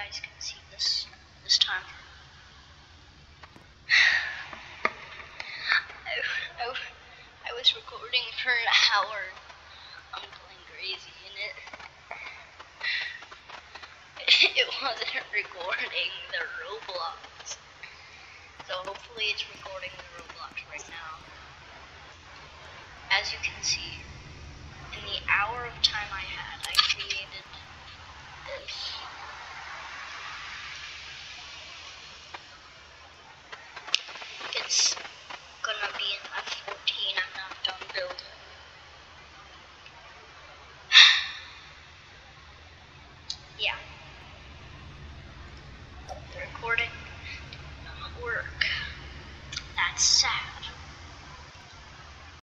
guys can see this time. I was recording for an hour. I'm going crazy in it. It wasn't recording the Roblox. So hopefully it's recording the Roblox right now. As you can see, in the hour of time I had, I created this. It's